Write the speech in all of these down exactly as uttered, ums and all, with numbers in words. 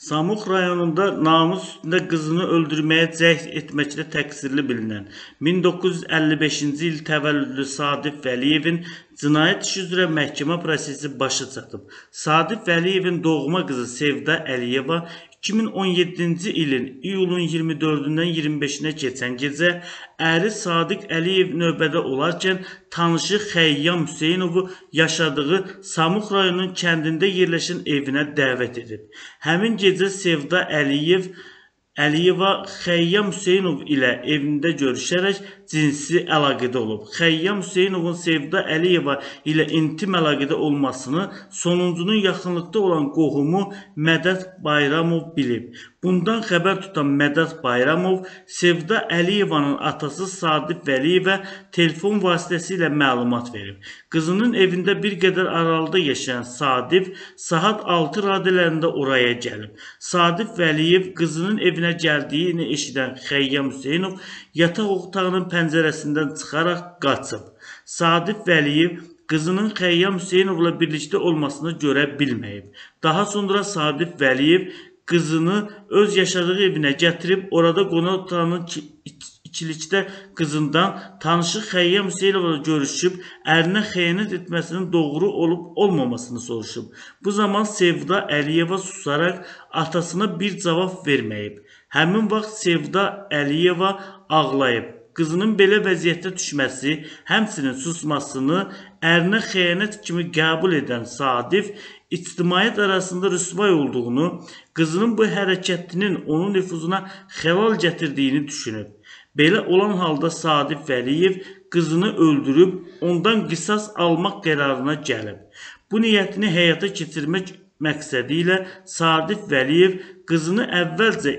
Samux rayonunda namus üstündə qızını öldürməyə cəhd etməklə təqsirli bilinən min doqquz yüz əlli beşinci il təvəllüdlü Sadif Vəliyevin cinayət işi üzrə məhkəmə prosesi başa çatıb. Sadif Vəliyevin doğma qızı Sevda Əliyeva iki min on yeddinci ilin iyulun iyirmi dördündən iyirmi beşinə keçən gecə əri Sadiq Əliyev növbədə olarkən tanışı Xəyyam Hüseynovu yaşadığı Samux rayonunun kəndində yerləşən evinə dəvət edib. Həmin gecə Sevda Əliyev Əliyeva Xəyyam Hüseynov ilə evində görüşərək cinsi əlaqədə olub. Xəyyam Hüseynovun Sevda Əliyeva ilə intim əlaqədə olmasını sonuncunun yaxınlıqda olan qohumu Mədət Bayramov bilib. Bundan xəbər tutan Mədət Bayramov Sevda Əliyevanın atası Sadif Vəliyevə telefon vasitəsilə məlumat verib. Qızının evində bir qədər aralıda yaşayan Sadif saat altı radələrində oraya gəlib. Sadif Vəliyev qızının evinə gəldiyini eşidən Xəyyam Hüseynov yataq otağının pəncərəsindən çıxaraq qaçıb. Sadif Vəliyev qızının Xəyyam Hüseynovla birlikdə olmasını görə bilməyib. Daha sonra Sadif Vəliyev qızını öz yaşadığı evinə gətirib, orada qonaq otağının ikilikdə qızından tanışı Xəyyam Hüseynovla görüşüb, ərinə xəyanət etməsinin doğru olub olmamasını soruşub. Bu zaman Sevda Əliyeva susaraq atasına bir cavab verməyib. Həmin vaxt Sevda Əliyeva ağlayıb. Qızının belə vəziyyətdə düşməsi, həmçinin susmasını ərinə xəyanət kimi qəbul edən Sadif, ictimaiyyət arasında rüsvay olduğunu, qızının bu hərəkətinin onun nüfuzuna xəlal gətirdiyini düşünüb. Belə olan halda Sadif Vəliyev qızını öldürüb, ondan qisas almaq qərarına gəlib. Bu niyyətini həyata keçirmək məqsədi ilə Sadif Vəliyev qızını əvvəlcə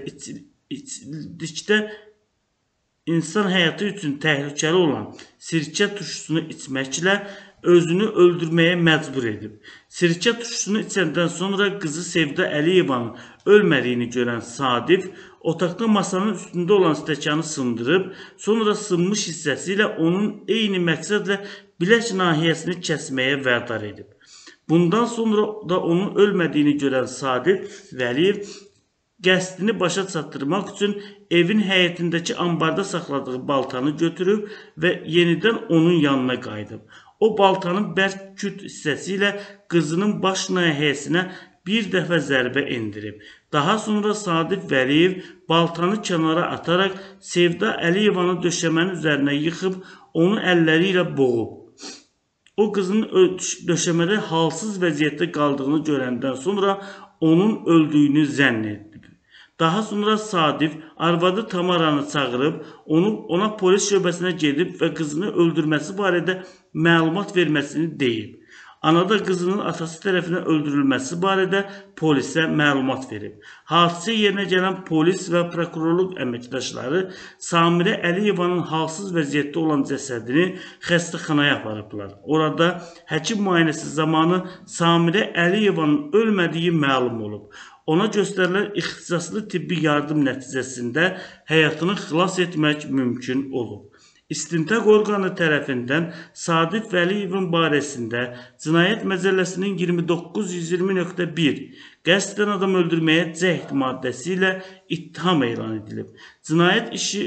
içilikdə insan həyatı üçün təhlükəli olan sirkə turşusunu içməklə özünü öldürməyə məcbur edib. Sirkə turşusunu içəndən sonra qızı Sevda Əliyevanın ölmədiyini görən Sadif, otaqda masanın üstündə olan stəkanı sındırıb, sonra sınmış hissəsi ilə onun eyni məqsədlə bilək nahiyəsini kəsməyə vədar edib. Bundan sonra da onun ölmədiyini görən Sadif Vəliyev qəsdini başa çatdırmaq üçün evin həyətindəki ambarda saxladığı baltanı götürüb və yenidən onun yanına qayıdıb. O baltanın bərk küt hissəsi ilə qızının baş nahiyəsinə bir dəfə zərbə endirib. Daha sonra Sadif Vəliyev baltanı kənara ataraq Sevda Əliyevanı döşəmənin üzərinə yıxıb, onu əlləri ilə boğub. O qızının döşəmədə halsız vəziyyətdə qaldığını görəndən sonra onun öldüyünü zənn edib. Daha sonra Sadif arvadı Tamaranı çağırıb, onu, ona polis şöbəsinə gedib və qızını öldürməsi barədə məlumat verməsini deyib. Ana da qızının atası tərəfindən öldürülməsi barədə polisə məlumat verib. Hadisə yerinə gələn polis və prokurorluq əməkdaşları Samirə Əliyevanın halsız vəziyyətdə olan cəsədini xəstəxanaya aparıblar. Orada həkim müayinəsi zamanı Samirə Əliyevanın ölmədiyi məlum olub. Ona göstərilən ixtisaslı tibbi yardım nəticəsində həyatını xilas etmək mümkün olub. İstintaq orqanı tərəfindən Sadif Vəliyevin barəsində Cinayət Məcəlləsinin iyirmi doqquz yüz iyirmi nöqtə bir qəsdən adam öldürməyə cəhd maddəsi ilə ittiham elan edilib. Cinayət işi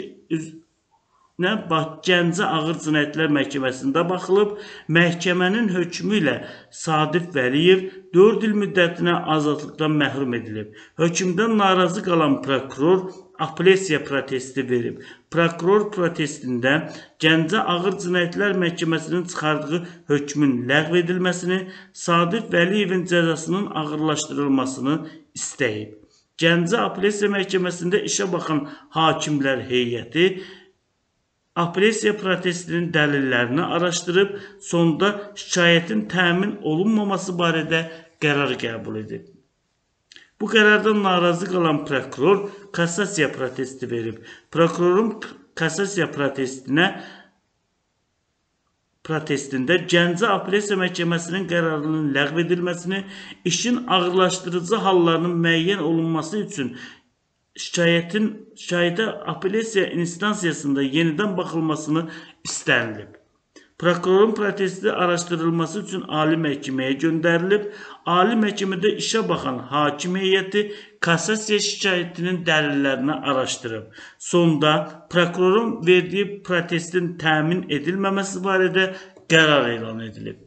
Gəncə Ağır Cinayətlər Məhkəməsində baxılıb, məhkəmənin hökmü ilə Sadif Vəliyev dörd il müddətinə azadlıqdan məhrum edilib. Hökmdən narazı qalan prokuror apellyasiya protesti verib. Prokuror protestində Gəncə Ağır Cinayətlər Məhkəməsinin çıxardığı hökmün ləğv edilməsini, Sadif Vəliyevin cəzasının ağırlaşdırılmasını istəyib. Gəncə Apellyasiya Məhkəməsində işə baxan hakimlər heyəti apellyasiya protestinin dəlillərini araşdırıb, sonda şikayətin təmin olunmaması barədə qərar qəbul edib. Bu qərardan narazı qalan prokuror kassasiya protesti verib. Prokurorun kassasiya protestinə protestində Gəncə Apellyasiya Məhkəməsinin qərarının ləğv edilməsini, işin ağırlaşdırıcı hallarının müəyyən olunması üçün şikayətin şikayətə apellyasiya instansiyasında yenidən baxılmasını istənilib. Prokurorun protesti araşdırılması üçün Ali Məhkəməyə göndərilib. Ali Məhkəmədə işə baxan hakim heyəti kassasiya şikayətinin dəlillərini araşdırıb. Sonda prokurorun verdiyi protestin təmin edilməməsi barədə qərar elan edilib.